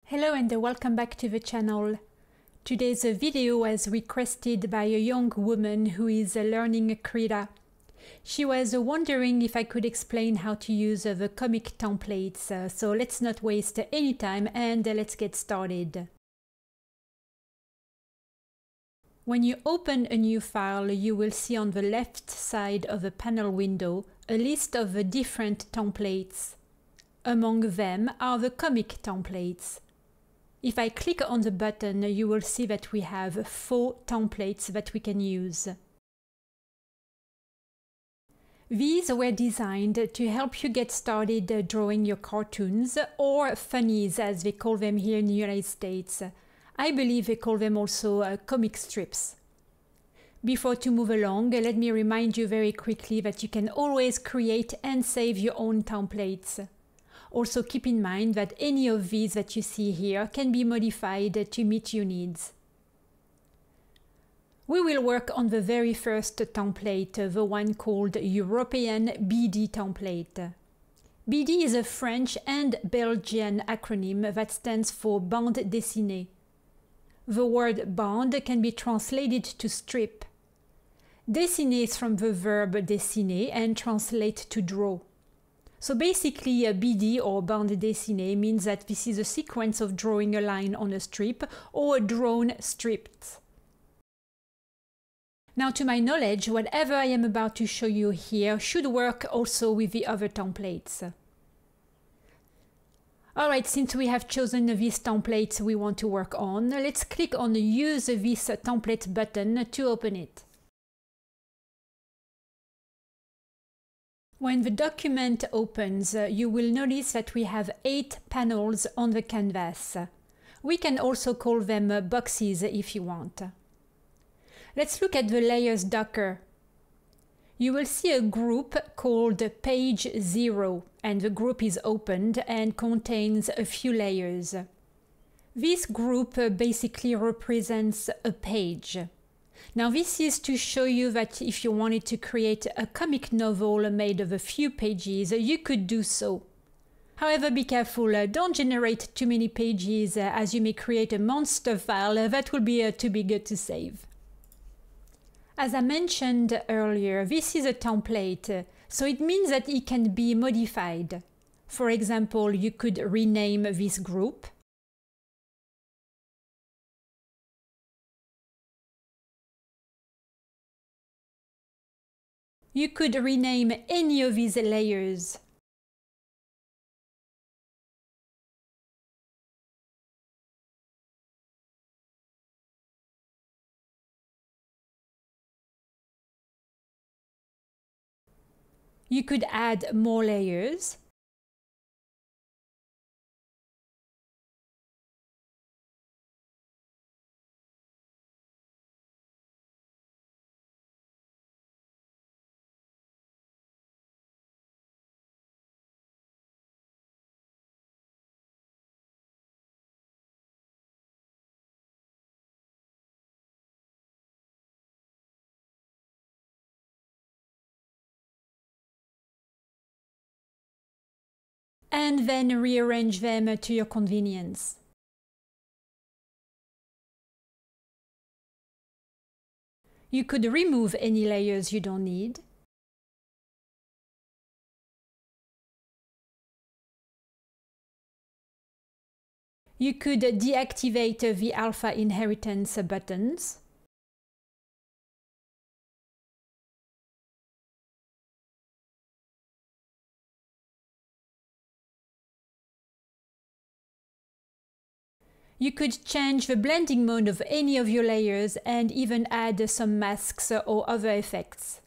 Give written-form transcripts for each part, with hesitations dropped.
Hello and welcome back to the channel. Today's video was requested by a young woman who is learning Krita. She was wondering if I could explain how to use the comic templates, so let's not waste any time and let's get started. When you open a new file, you will see on the left side of the panel window a list of the different templates. Among them are the comic templates. If I click on the button, you will see that we have 4 templates that we can use. These were designed to help you get started drawing your cartoons, or funnies as they call them here in the United States. I believe they call them also comic strips. Before to move along, let me remind you very quickly that you can always create and save your own templates. Also keep in mind that any of these that you see here can be modified to meet your needs. We will work on the very first template, the one called European BD template. BD is a French and Belgian acronym that stands for bande dessinée. The word bande can be translated to strip. Dessiner is from the verb dessiner and translate to draw. So basically a BD or bande dessinée means that this is a sequence of drawing a line on a strip or a drawn strips. Now to my knowledge, whatever I am about to show you here should work also with the other templates. Alright, since we have chosen these templates we want to work on, let's click on the Use this template button to open it. When the document opens, you will notice that we have 8 panels on the canvas. We can also call them boxes if you want. Let's look at the layers docker. You will see a group called Page 0, and the group is opened and contains a few layers. This group basically represents a page. Now this is to show you that if you wanted to create a comic novel made of a few pages, you could do so. However, be careful, don't generate too many pages as you may create a monster file that will be too big to save. As I mentioned earlier, this is a template, so it means that it can be modified. For example, you could rename this group. You could rename any of these layers. You could add more layers. And then rearrange them to your convenience. You could remove any layers you don't need. You could deactivate the alpha inheritance buttons. You could change the blending mode of any of your layers and even add some masks or other effects.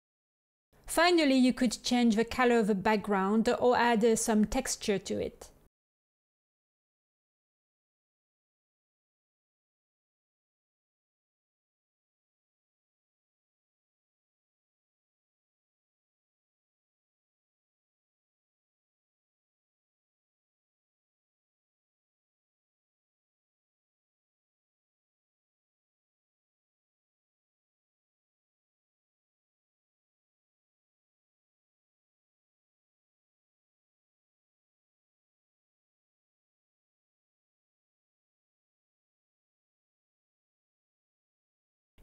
Finally, you could change the color of the background or add some texture to it.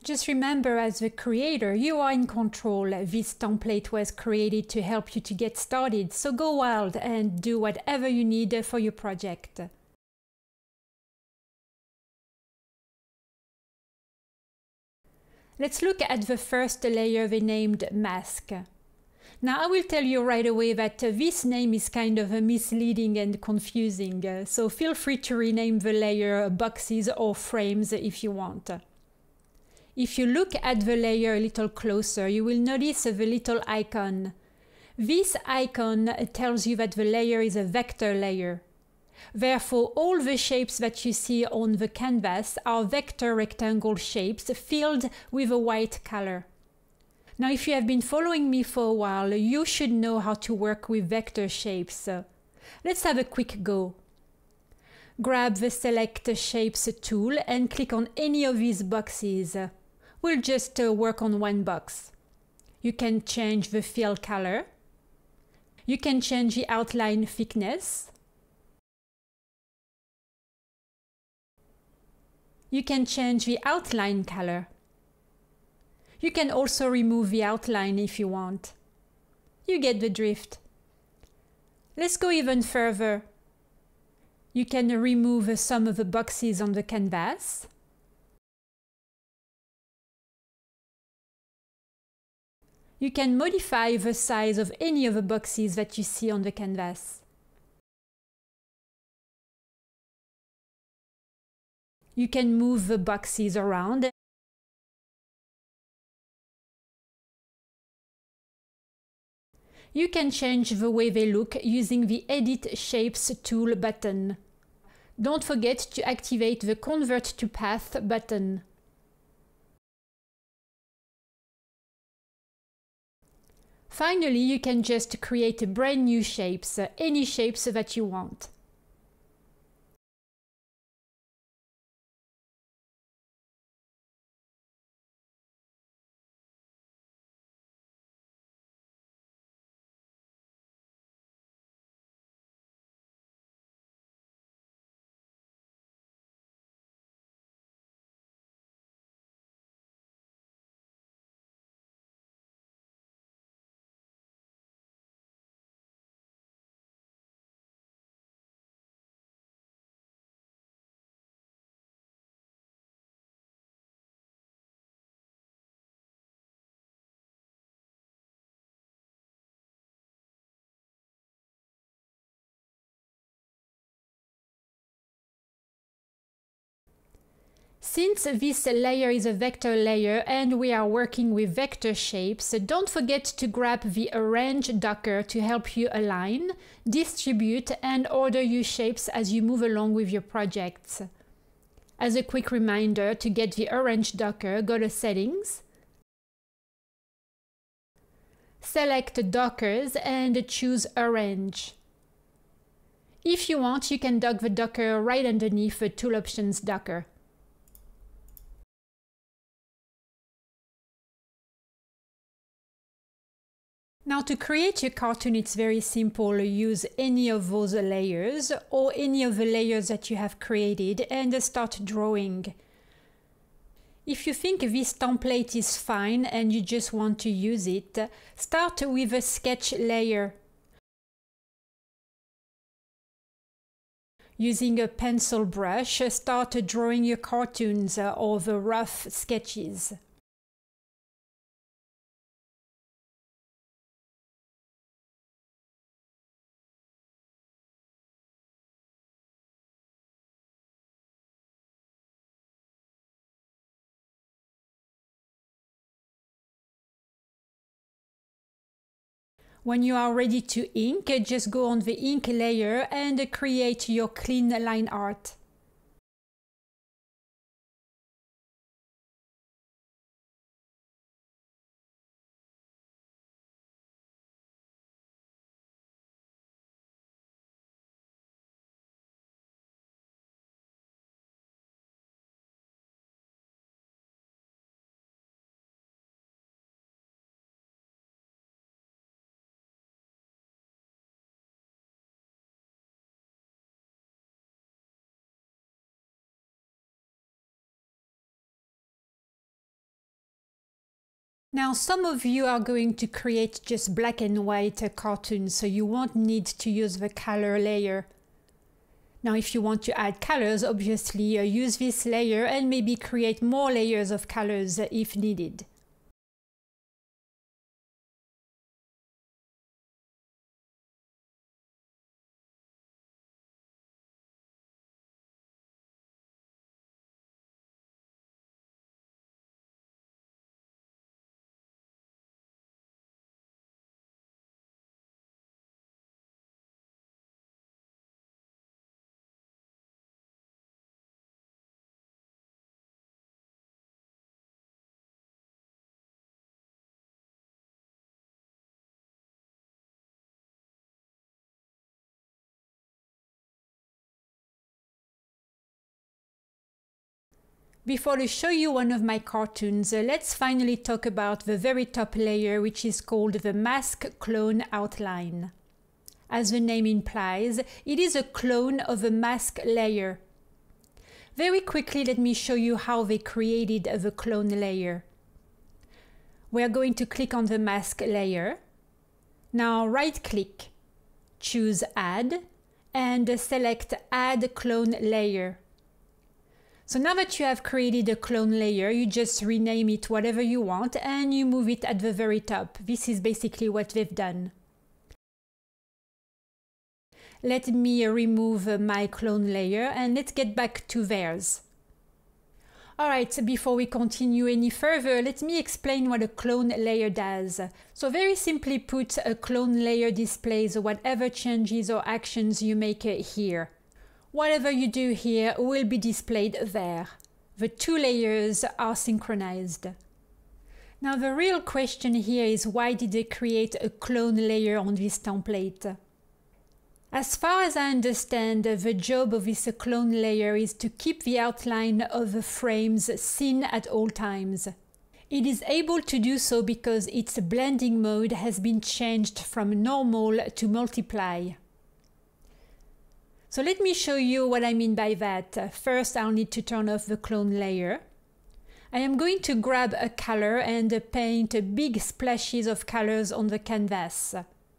Just remember, as the creator, you are in control. This template was created to help you to get started, so go wild and do whatever you need for your project. Let's look at the first layer we named Mask. Now I will tell you right away that this name is kind of misleading and confusing, so feel free to rename the layer Boxes or Frames if you want. If you look at the layer a little closer, you will notice the little icon. This icon tells you that the layer is a vector layer. Therefore, all the shapes that you see on the canvas are vector rectangle shapes filled with a white color. Now, if you have been following me for a while, you should know how to work with vector shapes. Let's have a quick go. Grab the Select Shapes tool and click on any of these boxes. We'll just work on one box. You can change the fill color. You can change the outline thickness. You can change the outline color. You can also remove the outline if you want. You get the drift. Let's go even further. You can remove some of the boxes on the canvas. You can modify the size of any of the boxes that you see on the canvas. You can move the boxes around. You can change the way they look using the Edit Shapes tool button. Don't forget to activate the Convert to Path button. Finally, you can just create brand new shapes, any shapes that you want. Since this layer is a vector layer and we are working with vector shapes, don't forget to grab the Arrange Docker to help you align, distribute and order your shapes as you move along with your projects. As a quick reminder, to get the Arrange Docker, go to Settings, select Dockers and choose Arrange. If you want, you can dock the Docker right underneath the Tool Options Docker. Now to create your cartoon, it's very simple. Use any of those layers or any of the layers that you have created and start drawing. If you think this template is fine and you just want to use it, start with a sketch layer. Using a pencil brush, start drawing your cartoons or the rough sketches. When you are ready to ink, just go on the ink layer and create your clean line art. Now, some of you are going to create just black and white cartoons, so you won't need to use the color layer. Now, if you want to add colors, obviously use this layer and maybe create more layers of colors if needed. Before I show you one of my cartoons, let's finally talk about the very top layer, which is called the mask clone outline. As the name implies, it is a clone of a mask layer. Very quickly, let me show you how they created the clone layer. We are going to click on the mask layer. Now right-click, choose Add, and select Add Clone Layer. So now that you have created a clone layer, you just rename it whatever you want and you move it at the very top. This is basically what they've done. Let me remove my clone layer and let's get back to theirs. Alright, before we continue any further, let me explain what a clone layer does. So very simply put, a clone layer displays whatever changes or actions you make here. Whatever you do here will be displayed there. The two layers are synchronized. Now the real question here is, why did they create a clone layer on this template? As far as I understand, the job of this clone layer is to keep the outline of the frames seen at all times. It is able to do so because its blending mode has been changed from normal to multiply. So let me show you what I mean by that. First, I'll need to turn off the clone layer. I am going to grab a color and paint big splashes of colors on the canvas.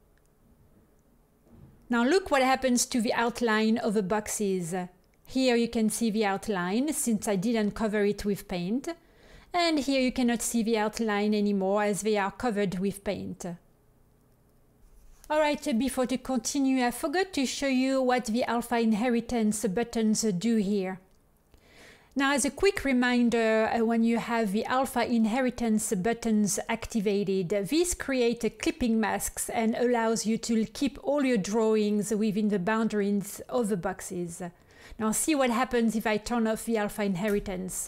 Now look what happens to the outline of the boxes. Here you can see the outline since I didn't cover it with paint. And here you cannot see the outline anymore as they are covered with paint. Alright, before to continue, I forgot to show you what the Alpha Inheritance buttons do here. Now, as a quick reminder, when you have the Alpha Inheritance buttons activated, these create clipping masks and allows you to keep all your drawings within the boundaries of the boxes. Now see what happens if I turn off the Alpha Inheritance.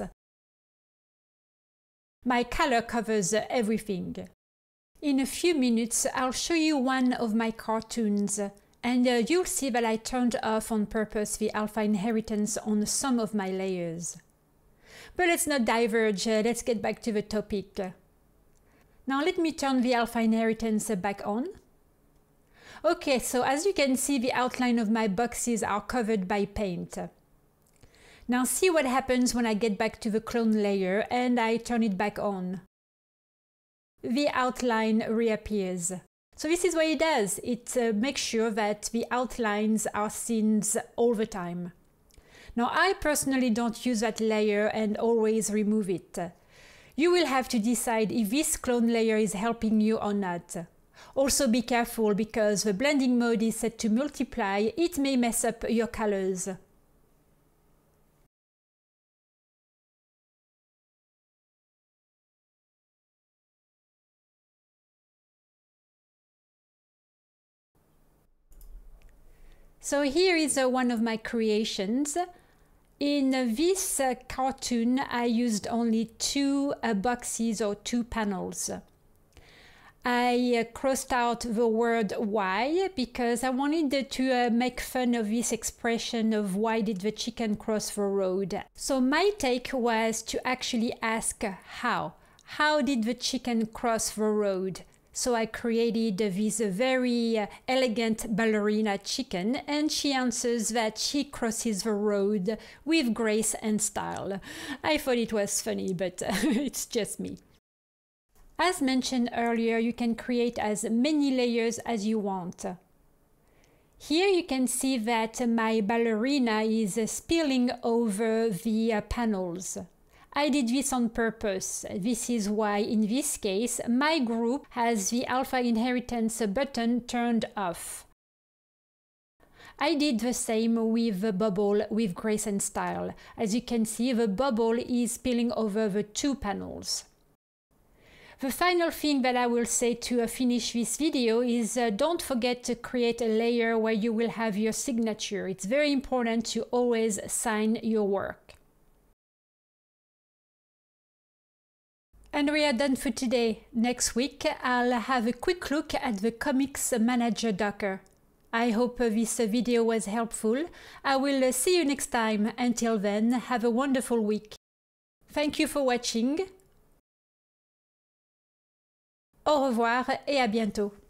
My color covers everything. In a few minutes, I'll show you one of my cartoons, and you'll see that I turned off on purpose the Alpha Inheritance on some of my layers. But let's not diverge, let's get back to the topic. Now let me turn the Alpha Inheritance back on. Okay, so as you can see, the outline of my boxes are covered by paint. Now see what happens when I get back to the clone layer and I turn it back on. The outline reappears. So this is what it does. It makes sure that the outlines are seen all the time. Now I personally don't use that layer and always remove it. You will have to decide if this clone layer is helping you or not. Also be careful because the blending mode is set to multiply. It may mess up your colors. So here is one of my creations. In this cartoon, I used only two boxes or two panels. I crossed out the word why because I wanted to make fun of this expression of why did the chicken cross the road. So my take was to actually ask how. How did the chicken cross the road? So I created this very elegant ballerina chicken, and she answers that she crosses the road with grace and style. I thought it was funny, but it's just me. As mentioned earlier, you can create as many layers as you want. Here you can see that my ballerina is spilling over the panels. I did this on purpose. This is why in this case my group has the Alpha Inheritance button turned off. I did the same with the bubble with Grace and Style. As you can see, the bubble is spilling over the two panels. The final thing that I will say to finish this video is don't forget to create a layer where you will have your signature. It's very important to always sign your work. And we are done for today. Next week I'll have a quick look at the Comics Manager Docker. I hope this video was helpful. I will see you next time. Until then, have a wonderful week. Thank you for watching. Au revoir et à bientôt.